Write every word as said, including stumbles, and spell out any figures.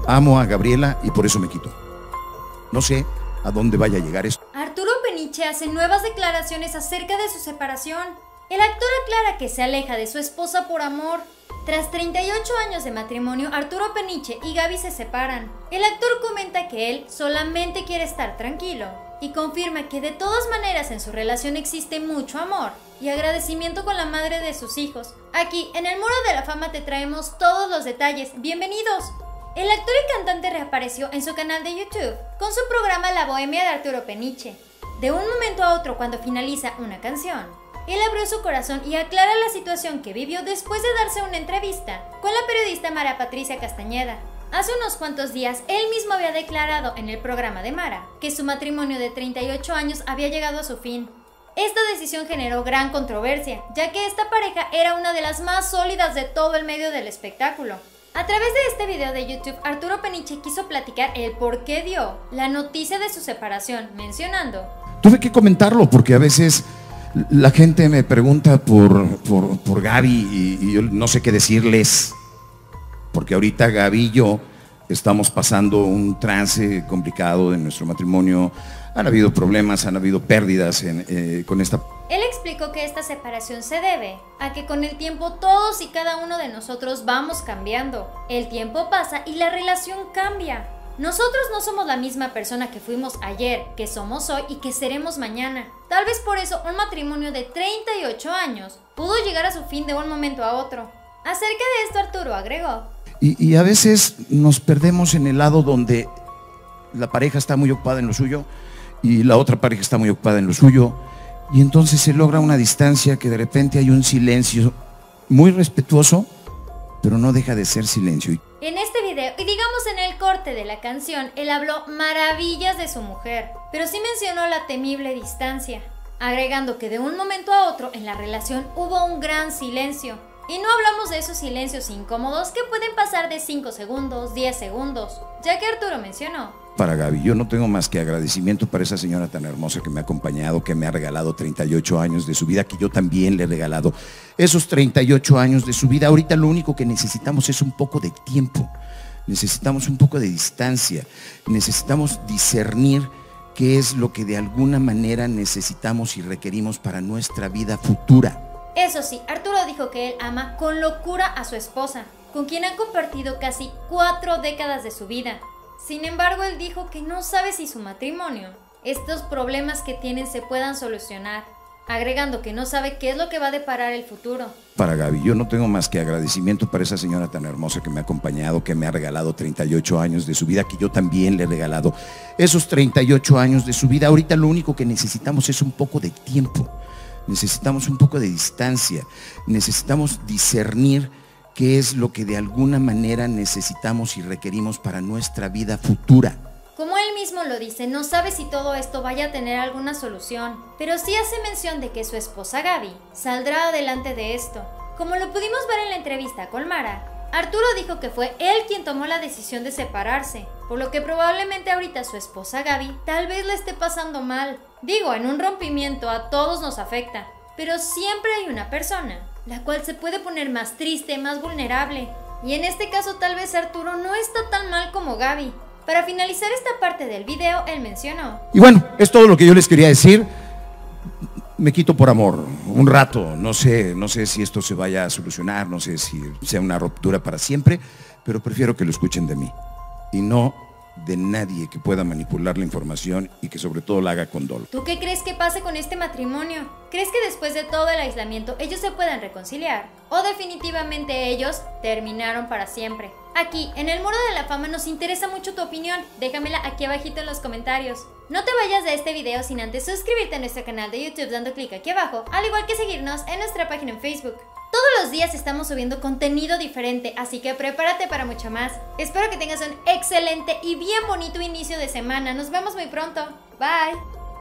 Amo a Gabriela y por eso me quito. No sé a dónde vaya a llegar esto. Arturo Peniche hace nuevas declaraciones acerca de su separación. El actor aclara que se aleja de su esposa por amor. Tras treinta y ocho años de matrimonio, Arturo Peniche y Gaby se separan. El actor comenta que él solamente quiere estar tranquilo y confirma que de todas maneras en su relación existe mucho amor y agradecimiento con la madre de sus hijos. Aquí, en el Muro de la Fama, te traemos todos los detalles. ¡Bienvenidos! El actor y cantante reapareció en su canal de YouTube con su programa La Bohemia de Arturo Peniche. De un momento a otro, cuando finaliza una canción, él abrió su corazón y aclara la situación que vivió después de darse una entrevista con la periodista Mara Patricia Castañeda. Hace unos cuantos días, él mismo había declarado en el programa de Mara que su matrimonio de treinta y ocho años había llegado a su fin. Esta decisión generó gran controversia, ya que esta pareja era una de las más sólidas de todo el medio del espectáculo. A través de este video de YouTube, Arturo Peniche quiso platicar el por qué dio la noticia de su separación, mencionando: Tuve que comentarlo porque a veces la gente me pregunta por, por, por Gaby y, y yo no sé qué decirles. Porque ahorita Gaby y yo estamos pasando un trance complicado en nuestro matrimonio. Han habido problemas, han habido pérdidas en, eh, con esta... Él explicó que esta separación se debe a que con el tiempo todos y cada uno de nosotros vamos cambiando. El tiempo pasa y la relación cambia. Nosotros no somos la misma persona que fuimos ayer, que somos hoy y que seremos mañana. Tal vez por eso un matrimonio de treinta y ocho años pudo llegar a su fin de un momento a otro. Acerca de esto, Arturo agregó: Y, y a veces nos perdemos en el lado donde la pareja está muy ocupada en lo suyo y la otra pareja está muy ocupada en lo suyo, y entonces se logra una distancia que de repente hay un silencio muy respetuoso, pero no deja de ser silencio. En este video, y digamos en el corte de la canción, él habló maravillas de su mujer, pero sí mencionó la temible distancia, agregando que de un momento a otro en la relación hubo un gran silencio. Y no hablamos de esos silencios incómodos que pueden pasar de cinco segundos, diez segundos, ya que Arturo mencionó: Para Gaby, yo no tengo más que agradecimiento para esa señora tan hermosa que me ha acompañado, que me ha regalado treinta y ocho años de su vida, que yo también le he regalado esos treinta y ocho años de su vida. Ahorita lo único que necesitamos es un poco de tiempo, necesitamos un poco de distancia, necesitamos discernir qué es lo que de alguna manera necesitamos y requerimos para nuestra vida futura. Eso sí, Arturo dijo que él ama con locura a su esposa, con quien han compartido casi cuatro décadas de su vida. Sin embargo, él dijo que no sabe si su matrimonio, estos problemas que tienen, se puedan solucionar, agregando que no sabe qué es lo que va a deparar el futuro. Para Gaby, yo no tengo más que agradecimiento para esa señora tan hermosa que me ha acompañado, que me ha regalado treinta y ocho años de su vida, que yo también le he regalado esos treinta y ocho años de su vida. Ahorita lo único que necesitamos es un poco de tiempo, necesitamos un poco de distancia, necesitamos discernir qué es lo que de alguna manera necesitamos y requerimos para nuestra vida futura. Como él mismo lo dice, no sabe si todo esto vaya a tener alguna solución, pero sí hace mención de que su esposa Gaby saldrá adelante de esto. Como lo pudimos ver en la entrevista con Mara, Arturo dijo que fue él quien tomó la decisión de separarse, por lo que probablemente ahorita su esposa Gaby tal vez la esté pasando mal. Digo, en un rompimiento a todos nos afecta, pero siempre hay una persona la cual se puede poner más triste, más vulnerable. Y en este caso tal vez Arturo no está tan mal como Gaby. Para finalizar esta parte del video, él mencionó: Y bueno, es todo lo que yo les quería decir. Me quito por amor, un rato, no sé, no sé si esto se vaya a solucionar, no sé si sea una ruptura para siempre, pero prefiero que lo escuchen de mí y no de nadie que pueda manipular la información y que sobre todo la haga con dolo. ¿Tú qué crees que pase con este matrimonio? ¿Crees que después de todo el aislamiento ellos se puedan reconciliar? ¿O definitivamente ellos terminaron para siempre? Aquí, en el Muro de la Fama, nos interesa mucho tu opinión. Déjamela aquí abajito en los comentarios. No te vayas de este video sin antes suscribirte a nuestro canal de YouTube dando clic aquí abajo, al igual que seguirnos en nuestra página en Facebook. Todos los días estamos subiendo contenido diferente, así que prepárate para mucho más. Espero que tengas un excelente y bien bonito inicio de semana. Nos vemos muy pronto. Bye.